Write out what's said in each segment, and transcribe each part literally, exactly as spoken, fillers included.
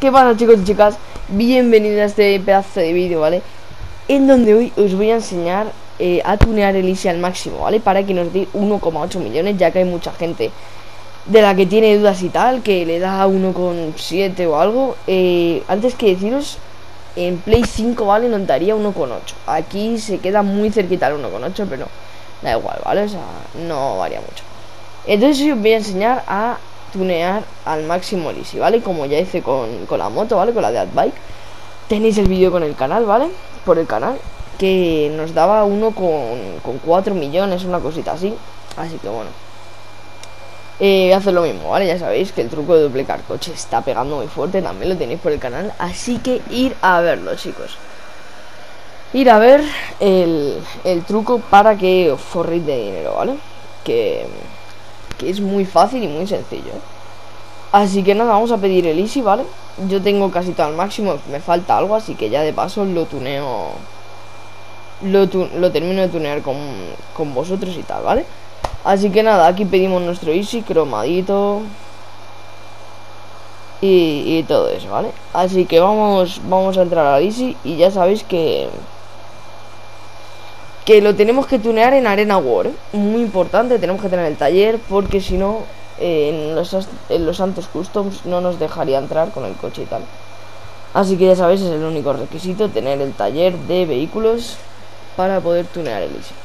¿Qué pasa, chicos y chicas? Bienvenidos a este pedazo de vídeo, ¿vale? En donde hoy os voy a enseñar eh, a tunear el Easy al máximo, ¿vale? Para que nos dé uno coma ocho millones, ya que hay mucha gente de la que tiene dudas y tal, que le da uno coma siete o algo. eh, Antes que deciros, en Play cinco, ¿vale? Nos daría uno coma ocho. Aquí se queda muy cerquita al uno coma ocho, pero da igual, ¿vale? O sea, no varía mucho. Entonces hoy os voy a enseñar a tunear al máximo el Easy, ¿vale? Como ya hice con, con la moto, ¿vale? Con la de Adbike. Tenéis el vídeo con el canal, ¿vale? Por el canal, que nos daba uno con cuatro millones, una cosita así. Así que bueno, eh, voy a hacer lo mismo, ¿vale? Ya sabéis que el truco de duplicar coche está pegando muy fuerte. También lo tenéis por el canal, así que ir a verlo, chicos. Ir a ver el, el truco para que os forréis de dinero, ¿vale? Que... que es muy fácil y muy sencillo, ¿eh? Así que nada, vamos a pedir el Easy, ¿vale? Yo tengo casi todo al máximo, me falta algo, así que ya de paso lo tuneo. Lo, tu lo termino de tunear con, con vosotros y tal, ¿vale? Así que nada, aquí pedimos nuestro Easy cromadito y, y todo eso, ¿vale? Así que vamos, vamos a entrar al Easy y ya sabéis que... que lo tenemos que tunear en Arena War, ¿eh? Muy importante, tenemos que tener el taller, porque si no, eh, en, los, en los Santos Customs no nos dejaría entrar con el coche y tal. Así que ya sabéis, es el único requisito, tener el taller de vehículos para poder tunear el Easy.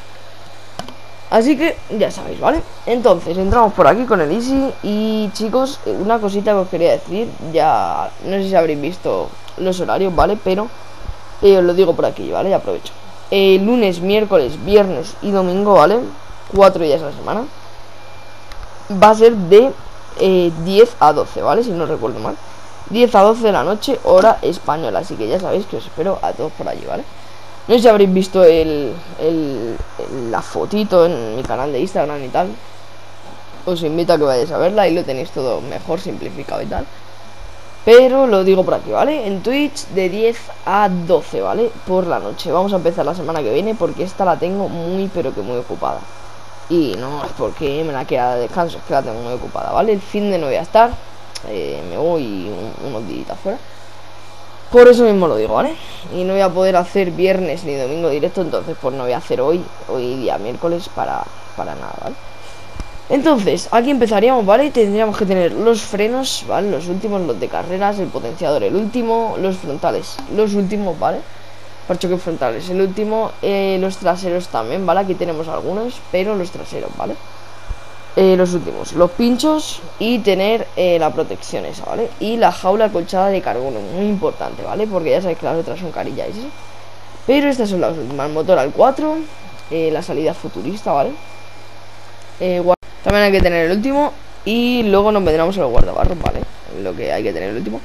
Así que ya sabéis, ¿vale? Entonces entramos por aquí con el Easy. Y chicos, una cosita que os quería decir, ya no sé si habréis visto los horarios, ¿vale? Pero eh, os lo digo por aquí, ¿vale? Y aprovecho. Eh, lunes, miércoles, viernes y domingo, ¿vale? Cuatro días a la semana. Va a ser de eh, diez a doce, ¿vale? Si no recuerdo mal, diez a doce de la noche, hora española. Así que ya sabéis que os espero a todos por allí, ¿vale? No sé si habréis visto el, el, el, la fotito en mi canal de Instagram y tal. Os invito a que vayáis a verla. Ahí lo tenéis todo mejor, simplificado y tal. Pero lo digo por aquí, ¿vale? En Twitch de diez a doce, ¿vale? Por la noche. Vamos a empezar la semana que viene, porque esta la tengo muy, pero que muy ocupada. Y no es porque me la queda de descanso, es que la tengo muy ocupada, ¿vale? El fin de no voy a estar, eh, me voy un, unos días afuera. Por eso mismo lo digo, ¿vale? Y no voy a poder hacer viernes ni domingo directo, entonces pues no voy a hacer hoy, hoy día miércoles para, para nada, ¿vale? Entonces, aquí empezaríamos, ¿vale? Tendríamos que tener los frenos, ¿vale? Los últimos, los de carreras, el potenciador, el último, los frontales, los últimos, ¿vale? Para choques frontales, el último, eh, los traseros también, ¿vale? Aquí tenemos algunos, pero los traseros, ¿vale? Eh, los últimos, los pinchos y tener eh, la protección esa, ¿vale? Y la jaula acolchada de carbono, muy importante, ¿vale? Porque ya sabéis que las otras son carillas, ¿sí? Pero estas son las últimas, el motor al cuatro, eh, la salida futurista, ¿vale? Eh, también hay que tener el último. Y luego nos vendremos a los guardabarros, ¿vale? Lo que hay que tener el último.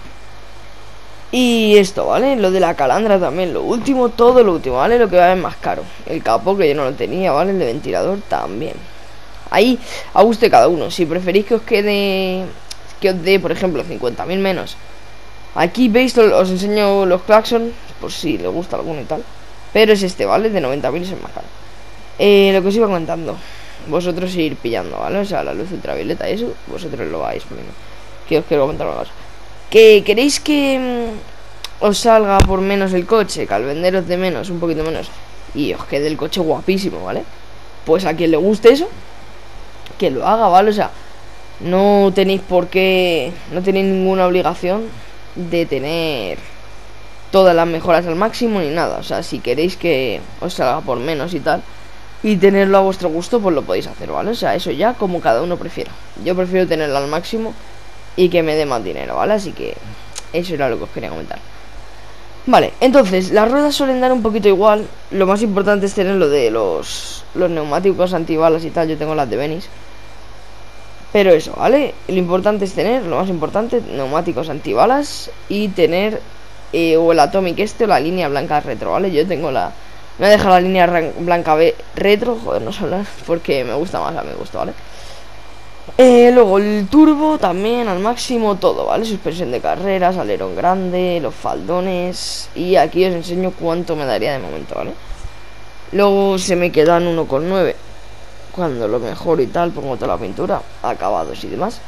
Y esto, ¿vale? Lo de la calandra también, lo último, todo lo último, ¿vale? Lo que va a ver más caro. El capó, que yo no lo tenía, ¿vale? El de ventilador también. Ahí, a gusto de cada uno. Si preferís que os quede... que os dé, por ejemplo, cincuenta mil menos. Aquí veis, os enseño los claxon, por si les gusta alguno y tal. Pero es este, ¿vale? De noventa mil es el más caro. Eh, lo que os iba comentando, vosotros ir pillando, ¿vale? O sea, la luz ultravioleta y eso, vosotros lo vais poniendo. Que os quiero comentar una cosa. Que queréis que mmm, os salga por menos el coche, que al venderos de menos, un poquito menos, y os quede el coche guapísimo, ¿vale? Pues a quien le guste eso, que lo haga, ¿vale? O sea, no tenéis por qué, no tenéis ninguna obligación de tener todas las mejoras al máximo ni nada. O sea, si queréis que os salga por menos y tal, y tenerlo a vuestro gusto, pues lo podéis hacer, ¿vale? O sea, eso ya como cada uno prefiera. Yo prefiero tenerlo al máximo y que me dé más dinero, ¿vale? Así que eso era lo que os quería comentar. Vale, entonces, las ruedas suelen dar un poquito igual. Lo más importante es tener lo de los, los neumáticos antibalas y tal. Yo tengo las de Venice. Pero eso, ¿vale? Lo importante es tener, lo más importante, neumáticos antibalas y tener eh, o el Atomic este o la línea blanca retro, ¿vale? Yo tengo la... me voy a dejar la línea blanca B retro, joder, no sé hablar, porque me gusta más a mi gusto, ¿vale? Eh, luego el turbo también al máximo, todo, ¿vale? Suspensión de carreras, alerón grande, los faldones. Y aquí os enseño cuánto me daría de momento, ¿vale? Luego se me quedan uno coma nueve. Cuando lo mejor y tal, pongo toda la pintura, acabados y demás.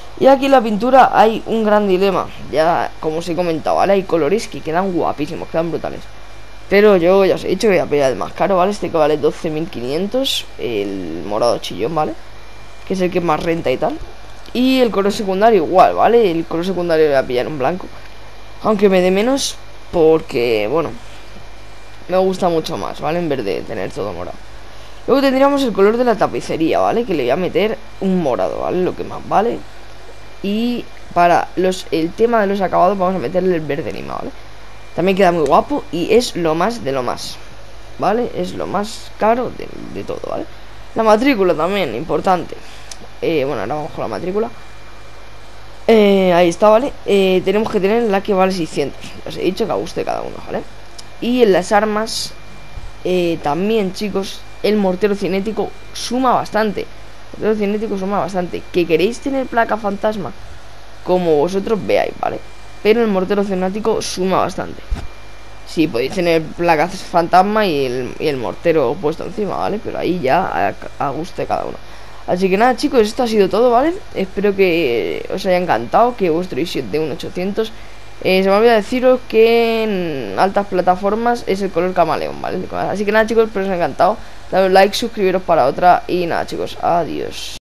Y aquí en la pintura hay un gran dilema. Ya, como os he comentado, ¿vale? Hay colores que quedan guapísimos, quedan brutales. Pero yo ya os he dicho que voy a pillar el más caro, ¿vale? Este que vale doce mil quinientos, el morado chillón, ¿vale? Que es el que más renta y tal. Y el color secundario igual, ¿vale? El color secundario voy a pillar un blanco, aunque me dé menos porque, bueno, me gusta mucho más, ¿vale? En vez de tener todo morado. Luego tendríamos el color de la tapicería, ¿vale? Que le voy a meter un morado, ¿vale? Lo que más vale. Y para los el tema de los acabados vamos a meterle el verde lima, ¿vale? También queda muy guapo y es lo más de lo más, ¿vale? Es lo más caro de, de todo, ¿vale? La matrícula también, importante. eh, Bueno, ahora vamos con la matrícula. eh, Ahí está, ¿vale? Eh, tenemos que tener la que vale seiscientos. Os he dicho que a gusto de cada uno, ¿vale? Y en las armas eh, también, chicos, el mortero cinético suma bastante. El mortero cinético suma bastante. Que queréis tener placa fantasma, como vosotros veáis, ¿vale? Pero el mortero cinético suma bastante. Sí, podéis tener placas fantasma y el, y el mortero puesto encima, ¿vale? Pero ahí ya a, a gusto de cada uno. Así que nada, chicos, esto ha sido todo, ¿vale? Espero que os haya encantado, que vuestro i siete de un ochocientos. Eh, se me olvidó deciros que en altas plataformas es el color camaleón, ¿vale? Así que nada, chicos, espero que os haya encantado. Dale un like, suscribiros para otra y nada, chicos, adiós.